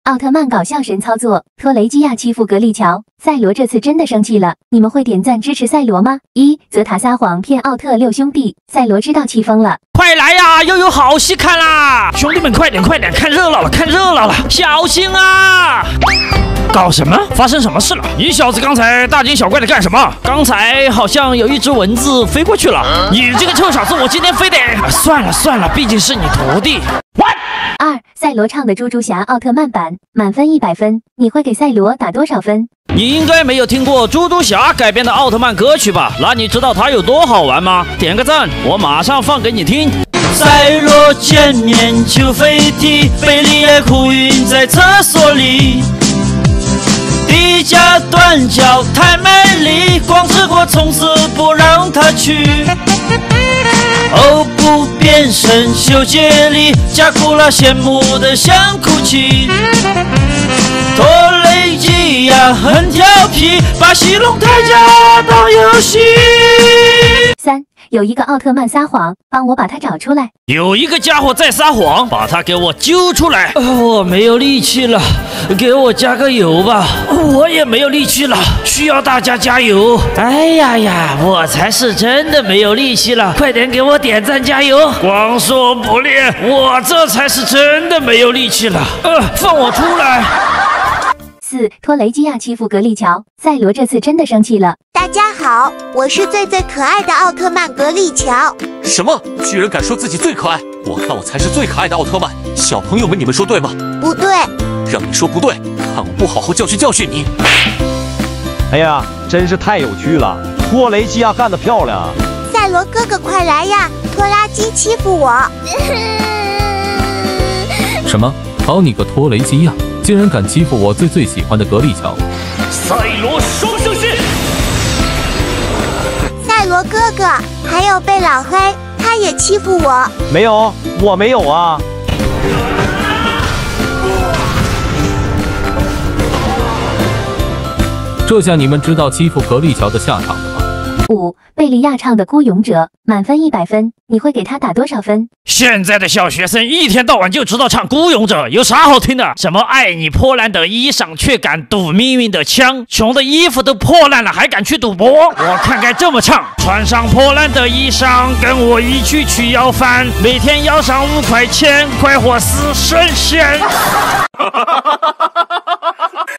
奥特曼搞笑神操作，托雷基亚欺负格利乔，赛罗这次真的生气了。你们会点赞支持赛罗吗？泽塔撒谎骗奥特六兄弟，赛罗知道气疯了。 快来呀，又有好戏看啦！兄弟们，快点，看热闹了，小心啊！搞什么？发生什么事了？你小子刚才大惊小怪的干什么？刚才好像有一只蚊子飞过去了。你这个臭小子，我今天非得……算了，毕竟是你徒弟。 2. 赛罗唱的猪猪侠奥特曼版，满分100分，你会给赛罗打多少分？ 你应该没有听过猪猪侠改编的奥特曼歌曲吧？那你知道它有多好玩吗？点个赞，我马上放给你听。赛罗见面就飞踢，贝利也哭晕在厕所里。迪迦断脚太美丽，光之国从此不让他去。欧布变身修杰里，加库拉羡慕的想哭泣。托雷基亚很调皮，把西龙太家当游戏。 3. 有一个奥特曼撒谎，帮我把他找出来。 有一个家伙在撒谎，把他给我揪出来。我没有力气了，给我加个油吧。我也没有力气了，需要大家加油。哎呀，我才是真的没有力气了，快点给我点赞加油。光说不练，我这才是真的没有力气了。放我出来。 4. 托雷基亚欺负格利乔，赛罗这次真的生气了。 大家好，我是最可爱的奥特曼格利乔。 什么？居然敢说自己最可爱？我看我才是最可爱的奥特曼。小朋友们，你们说对吗？ 不对。 让你说不对，看我不好好教训你！ 哎呀，真是太有趣了！托雷基亚干得漂亮啊！ 赛罗哥哥快来呀！拖拉机欺负我！ 什么？好你个托雷基亚！竟然敢欺负我最喜欢的格利乔！ 赛罗双生勋！ 赛罗哥哥，还有贝老黑，他也欺负我。 没有，我没有啊！ 这下你们知道欺负格利乔的下场了吗 ？5. 贝利亚唱的孤勇者，满分100分，你会给他打多少分？ 现在的小学生一天到晚就知道唱孤勇者，有啥好听的？什么爱你破烂的衣裳，却敢赌命运的枪，穷的衣服都破烂了，还敢去赌博？我看该这么唱：穿上破烂的衣裳，跟我一起去要饭，每天要上5块钱，快活似神仙。